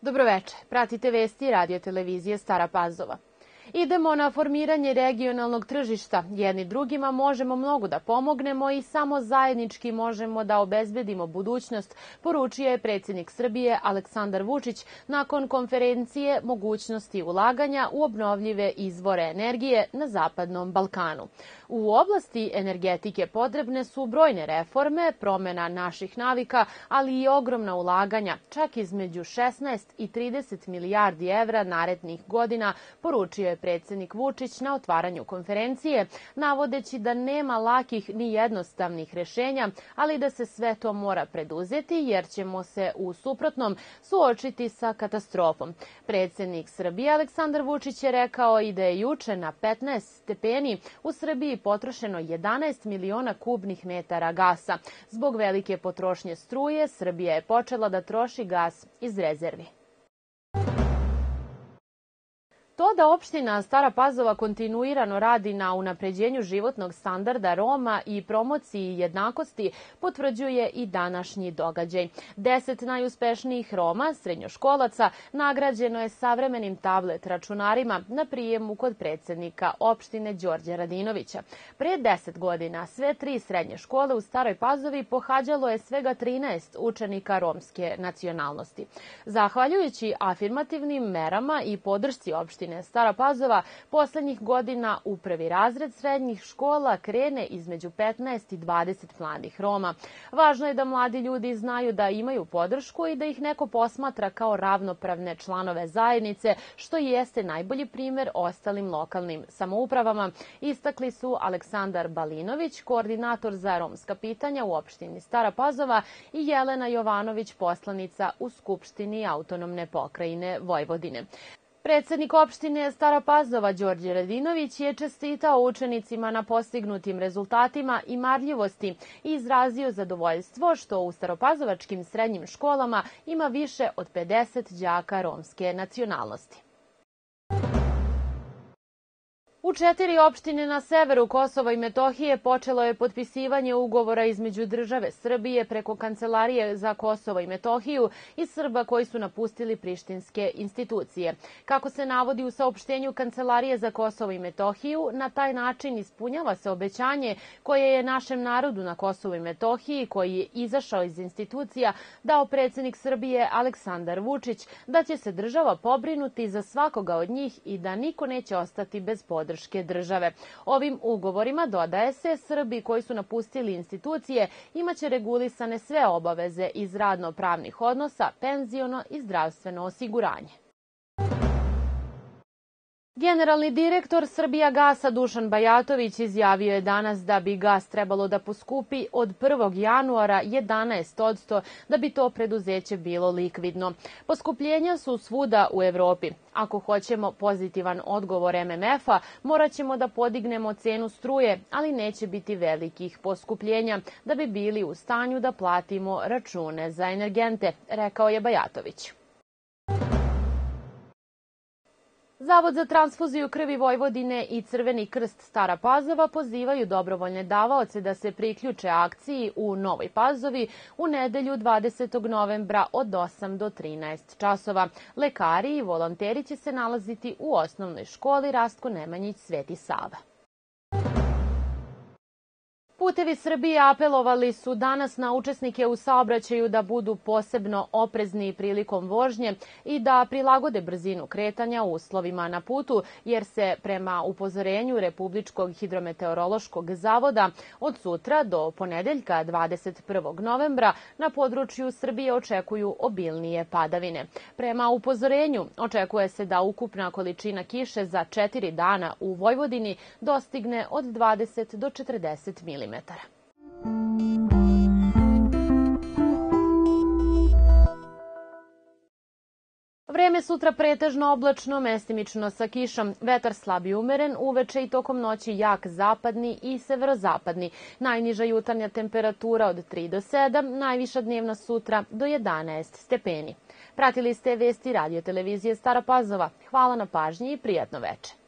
Dobroveče, pratite vesti radio televizije Stara Pazova. Idemo na formiranje regionalnog tržišta. Jedni drugima možemo mnogo da pomognemo i samo zajednički možemo da obezbedimo budućnost, poručio je predsjednik Srbije Aleksandar Vučić nakon konferencije mogućnosti ulaganja u obnovljive izvore energije na Zapadnom Balkanu. U oblasti energetike potrebne su brojne reforme, promjena naših navika, ali i ogromna ulaganja, čak između 16 i 30 milijardi evra narednih godina, poručio je predsjednik Vučić na otvaranju konferencije, navodeći da nema lakih ni jednostavnih rešenja, ali da se sve to mora preduzeti jer ćemo se u suprotnom suočiti sa katastrofom. Predsjednik Srbije Aleksandar Vučić je rekao i da je juče na 15 stepeni u Srbiji potrošeno 11 miliona kubnih metara gasa. Zbog velike potrošnje struje, Srbija je počela da troši gas iz rezervi. To da opština Stara Pazova kontinuirano radi na unapređenju životnog standarda Roma i promociji jednakosti potvrđuje i današnji događaj. 10 najuspešnijih Roma, srednjoškolaca, nagrađeno je savremenim tablet računarima na prijemu kod predsjednika opštine Đorđa Radinovića. Pre 10 godina sve 3 srednje škole u Staroj Pazovi pohađalo je svega 13 učenika romske nacionalnosti. Zahvaljujući afirmativnim merama i podršci opštine Stara Pazova, poslednjih godina u prvi razred srednjih škola krene između 15 i 20 mladih Roma. Važno je da mladi ljudi znaju da imaju podršku i da ih neko posmatra kao ravnopravne članove zajednice, što jeste najbolji primer ostalim lokalnim samoupravama, istakli su Aleksandar Balinović, koordinator za romska pitanja u opštini Stara Pazova, i Jelena Jovanović, poslanica u Skupštini autonomne pokrajine Vojvodine. Predsjednik opštine Stara Pazova Đorđe Radinović je čestitao učenicima na postignutim rezultatima i marljivosti i izrazio zadovoljstvo što u staropazovačkim srednjim školama ima više od 50 đaka romske nacionalnosti. U 4 opštine na severu Kosova i Metohije počelo je potpisivanje ugovora između države Srbije preko Kancelarije za Kosovo i Metohiju i Srba koji su napustili prištinske institucije. Kako se navodi u saopštenju Kancelarije za Kosovo i Metohiju, na taj način ispunjava se obećanje koje je našem narodu na Kosovu i Metohiji, koji je izašao iz institucija, dao predsjednik Srbije Aleksandar Vučić, da će se država pobrinuti za svakoga od njih i da niko neće ostati bez podrške države. Ovim ugovorima, dodaje se, Srbi koji su napustili institucije imaće regulisane sve obaveze iz radno-pravnih odnosa, penziono i zdravstveno osiguranje. Generalni direktor Srbijagasa Dušan Bajatović izjavio je danas da bi gas trebalo da poskupi od 1. januara 11% da bi to preduzeće bilo likvidno. Poskupljenja su svuda u Evropi. Ako hoćemo pozitivan odgovor MMF-a, morat ćemo da podignemo cenu struje, ali neće biti velikih poskupljenja da bi bili u stanju da platimo račune za energente, rekao je Bajatović. Zavod za transfuziju krvi Vojvodine i Crveni krst Stara Pazova pozivaju dobrovoljne davaoce da se priključe akciji u Novoj Pazovi u nedelju 20. novembra od 8 do 13 časova. Lekari i volonteri će se nalaziti u osnovnoj školi Rastko Nemanjić Sveti Sava. Putevi Srbije apelovali su danas na učesnike u saobraćaju da budu posebno oprezni prilikom vožnje i da prilagode brzinu kretanja uslovima na putu, jer se prema upozorenju Republičkog hidrometeorološkog zavoda od sutra do ponedeljka 21. novembra na području Srbije očekuju obilnije padavine. Prema upozorenju očekuje se da ukupna količina kiše za 4 dana u Vojvodini dostigne od 20 do 40 mm. Vreme sutra pretežno oblačno, mestimično sa kišom, vetar slab i umeren, uveče i tokom noći jak zapadni i severozapadni. Najniža jutarnja temperatura od 3 do 7, najviša dnevna sutra do 11 stepeni. Pratili ste vesti radio televizije Stara Pazova. Hvala na pažnji i prijatno veče.